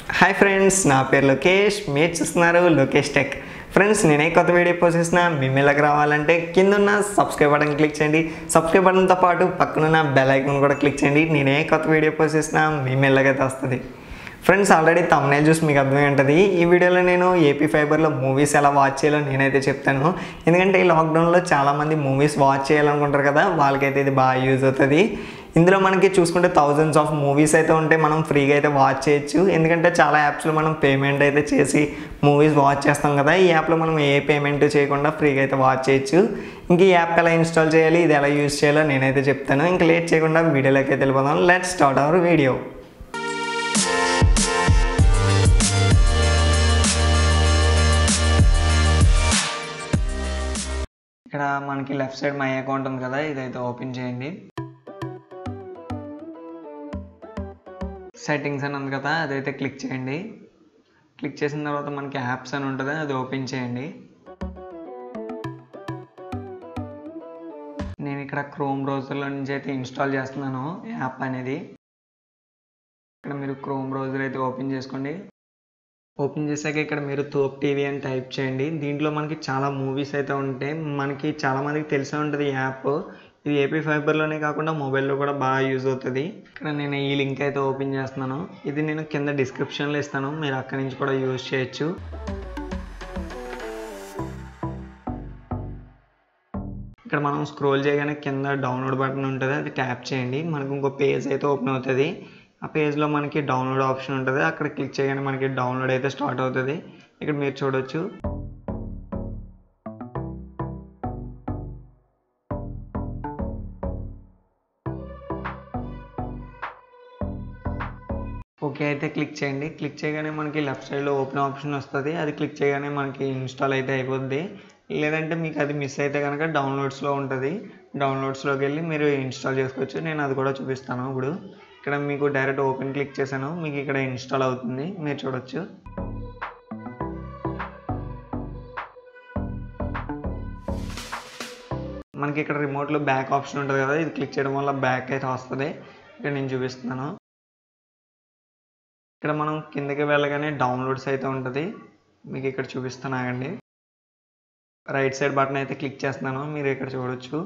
hi friends ना पेर लोकेश మీరు చూస్తున్నారు లోకేష్ టెక్ ఫ్రెండ్స్ నేనే కొత్త వీడియో పోస్ట్ చేసినా మీ మెయిల్కి రావాలంటే కింద ఉన్న సబ్స్క్రైబ్ బటన్ క్లిక్ చేయండి సబ్స్క్రైబ్ బటన్ తో పాటు పక్కన ఉన్న బెల్ ఐకాన్ కూడా క్లిక్ చేయండి నేనే కొత్త వీడియో పోస్ట్ చేసినా మీ మెయిల్కి వస్తుంది ఫ్రెండ్స్ ఆల్రెడీ thumbnail చూసి మీకు అర్థమై ఉంటది ఈ వీడియోలో నేను ఏపీ ఫైబర్ లో మూవీస్ ఎలా వాచ్ చేయాలో నేనైతే చెప్తాను ఎందుకంటే ఈ లాక్ డౌన్ లో చాలా మంది మూవీస్ వాచ్ చేయాలనుకుంటారు కదా వాళ్ళకైతే ఇది బాగా యూజ్ అవుతది ఇందులో మనకి చూసుకుంటే థౌజండ్స్ ఆఫ్ మూవీస్ అయితే ఉంటాయి మనం ఫ్రీగా అయితే వాచ్ చేయొచ్చు ఎందుకంటే చాలా యాప్స్ లో మనం పేమెంట్ అయితే చేసి మూవీస్ వాచ్ చేస్తాం కదా ఈ యాప్ లో మనం ఏ పేమెంట్ చేయకుండా ఫ్రీగా అయితే వాచ్ చేయొచ్చు ఇంక ఈ యాప్ ఎలా ఇన్‌స్టాల్ చేయాలి ఇది ఎలా యూజ్ చేయాలో నేనైతే చెప్తాను ఇంక లేట్ చేయకుండా వీడియోలోకి అయితే వెళ్ళిపోదాం లెట్స్ స్టార్ట్ అవర్ వీడియో ఇక్కడ మనకి లెఫ్ట్ సైడ్ మై అకౌంట్ ఉంది కదా ఇదైతే ఓపెన్ చేయండి సెట్టింగ్స్ అని ఉంది కదా అదైతే క్లిక్ చేయండి క్లిక్ చేసిన తర్వాత మనకి యాప్స్ అని ఉంటుంది అది ఓపెన్ చేయండి నేను ఇక్కడ క్రోమ్ బ్రౌజర్లో నుంచి అయితే ఇన్స్టాల్ చేస్తున్నాను యాప్ అనేది ఇక్కడ మీరు క్రోమ్ బ్రౌజర్ అయితే ఓపెన్ చేసుకోండి ఓపెన్ చేశాక ఇక్కడ మీరు తోప్ టీవీ అని టైప్ చేయండి దీంట్లో మనకి చాలా మూవీస్ అయితే ఉంటాయి మనకి చాలా మందికి తెలిసే ఉంటుంది ఈ యాప్ ఇది ఏపీ ఫైబర్లోనే కాకుండా మొబైల్లో కూడా బాగా యూజ్ అవుతుంది ఇక్కడ నేను ఈ లింక్ అయితే ఓపెన్ చేస్తున్నాను ఇది నేను కింద డిస్క్రిప్షన్లో ఇస్తాను మీరు అక్కడి నుంచి కూడా యూజ్ చేయొచ్చు ఇక్కడ మనం స్క్రోల్ చేయగానే కింద డౌన్లోడ్ బటన్ ఉంటుంది అది ట్యాప్ చేయండి మనకు ఇంకో పేజ్ అయితే ఓపెన్ అవుతుంది ఆ పేజ్లో మనకి డౌన్లోడ్ ఆప్షన్ ఉంటుంది అక్కడ క్లిక్ చేయగానే మనకి డౌన్లోడ్ అయితే స్టార్ట్ అవుతుంది ఇక్కడ మీరు చూడొచ్చు ఓకే అయితే క్లిక్ చేయండి క్లిక్ చేయగానే మనకి లెఫ్ట్ సైడ్లో ఓపెన్ ఆప్షన్ వస్తుంది అది క్లిక్ చేయగానే మనకి ఇన్స్టాల్ అయితే అయిపోద్ది లేదంటే మీకు అది మిస్ అయితే కనుక డౌన్లోడ్స్లో ఉంటుంది డౌన్లోడ్స్లోకి వెళ్ళి మీరు ఇన్స్టాల్ చేసుకోవచ్చు నేను అది కూడా చూపిస్తాను ఇప్పుడు ఇక్కడ మీకు డైరెక్ట్ ఓపెన్ క్లిక్ చేశాను మీకు ఇక్కడ ఇన్స్టాల్ అవుతుంది మీరు చూడొచ్చు మనకి ఇక్కడ రిమోట్లో బ్యాక్ ఆప్షన్ ఉంటుంది కదా ఇది క్లిక్ చేయడం వల్ల బ్యాక్ అయితే వస్తుంది ఇక్కడ నేను చూపిస్తున్నాను ఇక్కడ మనం కిందకి వెళ్ళగానే డౌన్లోడ్స్ అయితే ఉంటుంది మీకు ఇక్కడ చూపిస్తాను ఆగండి రైట్ సైడ్ బటన్ అయితే క్లిక్ చేస్తున్నాను మీరు ఇక్కడ చూడొచ్చు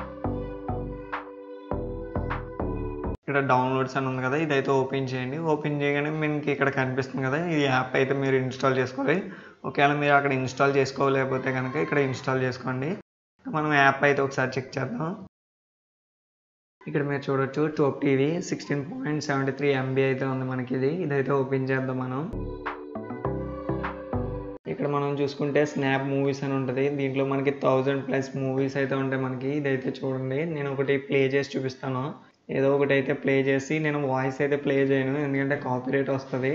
ఇక్కడ డౌన్లోడ్స్ అని ఉంది కదా ఇదైతే ఓపెన్ చేయండి ఓపెన్ చేయగానే మీకు ఇక్కడ కనిపిస్తుంది కదా ఈ యాప్ అయితే మీరు ఇన్స్టాల్ చేసుకోవాలి ఒకవేళ మీరు అక్కడ ఇన్స్టాల్ చేసుకోలేకపోతే కనుక ఇక్కడ ఇన్స్టాల్ చేసుకోండి మనం యాప్ అయితే ఒకసారి చెక్ చేద్దాం ఇక్కడ మీరు చూడొచ్చు టోప్ టీవీ 16.73 MB అయితే ఉంది మనకి ఇదైతే ఓపెన్ చేద్దాం మనం ఇక్కడ మనం చూసుకుంటే స్నాప్ మూవీస్ అని ఉంటుంది దీంట్లో మనకి 1000+ మూవీస్ అయితే ఉంటాయి మనకి ఇదైతే చూడండి నేను ఒకటి ప్లే చేసి చూపిస్తాను ఏదో ఒకటి అయితే ప్లే చేసి నేను వాయిస్ అయితే ప్లే చేయను ఎందుకంటే కాపీరైట్ వస్తుంది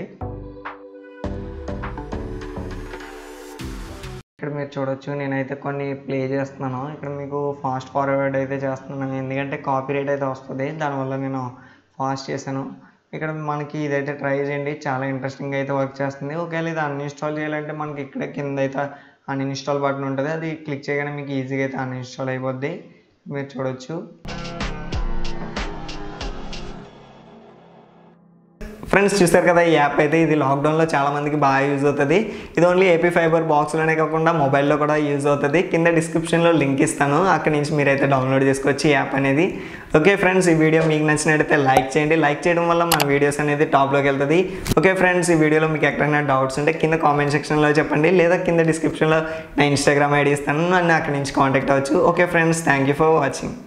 ఇక్కడ మీరు చూడొచ్చు నేనైతే కొన్ని ప్లే చేస్తున్నాను ఇక్కడ మీకు ఫాస్ట్ ఫార్వర్డ్ అయితే చేస్తున్నాను ఎందుకంటే కాపీరైట్ అయితే వస్తుంది దానివల్ల నేను ఫాస్ట్ చేశాను ఇక్కడ మనకి ఇదైతే ట్రై చేయండి చాలా ఇంట్రెస్టింగ్ అయితే వర్క్ చేస్తుంది ఒకవేళ ఇది అన్ఇన్స్టాల్ చేయాలంటే మనకి ఇక్కడ కింద అయితే అన్ఇన్స్టాల్ బటన్ ఉంటుంది అది క్లిక్ చేయగానే మీకు ఈజీగా అయితే అన్ఇన్స్టాల్ అయిపోద్ది మీరు చూడొచ్చు ఫ్రెండ్స్ చూస్తారు కదా ఈ యాప్ అయితే ఇది లాక్డౌన్లో చాలా మందికి బాగా యూజ్ అవుతుంది ఇది ఓన్లీ ఏపీ ఫైబర్ బాక్స్లోనే కాకుండా మొబైల్లో కూడా యూజ్ అవుతుంది కింద డిస్క్రిప్షన్లో లింక్ ఇస్తాను అక్కడి నుంచి మీరైతే డౌన్లోడ్ చేసుకోవచ్చు ఈ యాప్ అనేది ఓకే ఫ్రెండ్స్ ఈ వీడియో మీకు నచ్చినట్టయితే లైక్ చేయండి లైక్ చేయడం వల్ల మన వీడియోస్ అనేది టాప్లోకి వెళ్తుంది ఓకే ఫ్రెండ్స్ ఈ వీడియోలో మీకు ఎక్కడైనా డౌట్స్ ఉంటే కింద కామెంట్ సెక్షన్లో చెప్పండి లేదా కింద డిస్క్రిప్షన్లో నా ఇన్స్టాగ్రామ్ ఐడి ఇస్తాను నన్ను అక్కడి నుంచి కాంటాక్ట్ అవ్వచ్చు okay friends thank you for watching